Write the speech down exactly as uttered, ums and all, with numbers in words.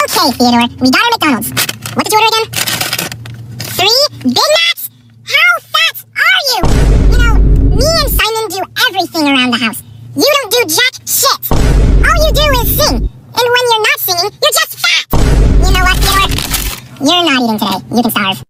Okay, Theodore, we got our McDonald's. What did you order again? Three Big Macs? How fat are you? You know, me and Simon do everything around the house. You don't do jack shit. All you do is sing. And when you're not singing, you're just fat. You know what, Theodore? You're not eating today. You can starve.